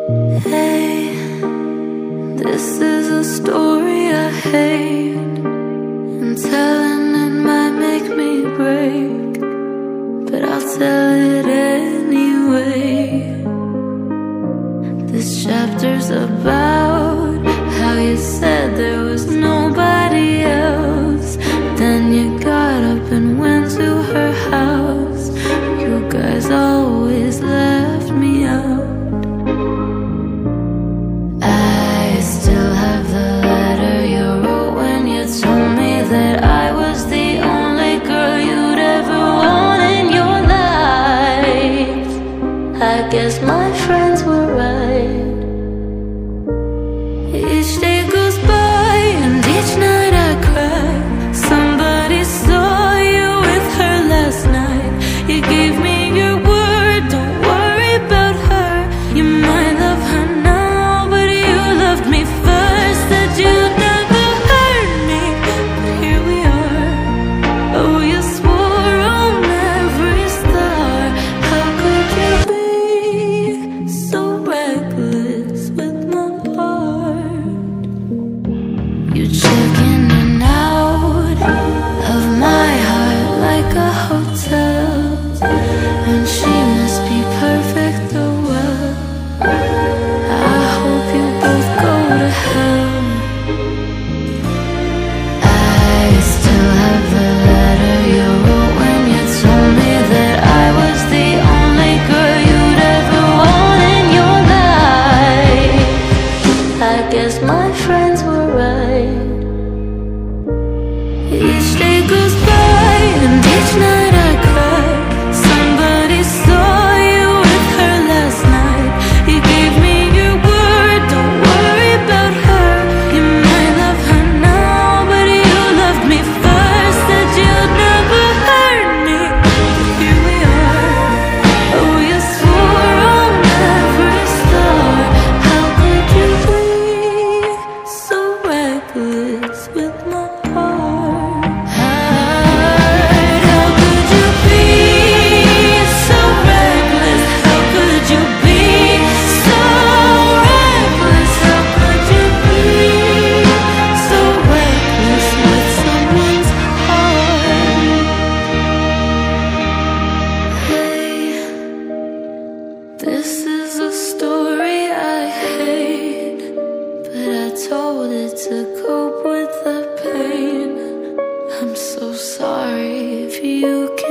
Hey, this is a story I hate, and telling it might make me break, but I'll tell it anyway. This chapter's about how you said there was nobody else. Then you got up and went to her house. You guys always left me out. I still have the letter you wrote when you told me that I was the only girl you'd ever want in your life. I guess my friends were right. Each day goes by and each night I cry. Somebody saw you with her last night. You gave me your word, don't worry about her. You might love her now, but you loved me first. Said you'd never hurt me, but here we are. Oh, you swore on every star. How could you be so reckless with my heart? You check in and out of my heart like a hotel, and she must be perfect or well. I hope you both go to hell. I still have the letter you wrote when you told me that I was the only girl you'd ever want in your life. I guess my friends were right. Each day goes by and each night I cry. Somebody saw you with her last night. You gave me your word, don't worry about her. You might love her now, but you loved me first. Said you'd never hurt me, but here we are. Oh, you swore on every star. How could you be so reckless with my heart? How could you be so reckless? How could you be so reckless? How could you be so reckless with someone's heart? Hey, this is a story I hate, but I told it to cope with the pain. I'm so sorry if you